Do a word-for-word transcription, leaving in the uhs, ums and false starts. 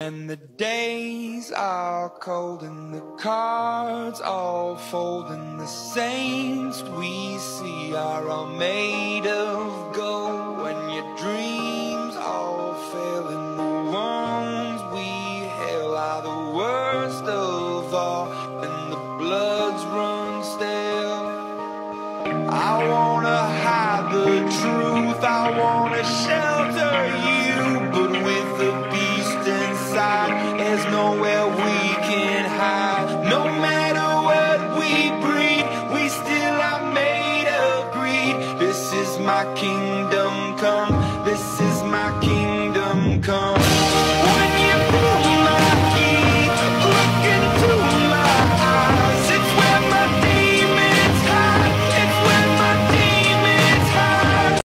And the days are cold and the cards all fold, and the saints we see are all made of gold.